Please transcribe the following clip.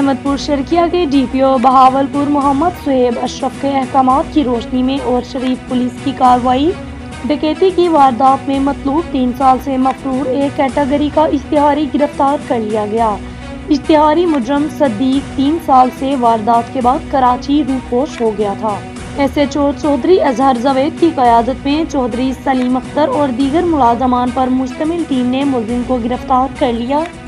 अहमदपुर शर्किया के डीपीओ बहावलपुर मोहम्मद सुहेब अशरफ के अहकामात की रोशनी में और शरीफ पुलिस की कार्रवाई डकैती की वारदात में मतलूब 3 साल से मफरूर एक कैटेगरी का इश्तिहारी गिरफ्तार कर लिया गया। इश्तिहारी मुजरम सदीक 3 साल से वारदात के बाद कराची रूपोश हो गया था। SHO चौधरी अजहर जावेद की क़यादत में चौधरी सलीम अख्तर और दीगर मुलाजमान पर मुश्तमिल टीम ने मुलजिम को गिरफ्तार कर लिया।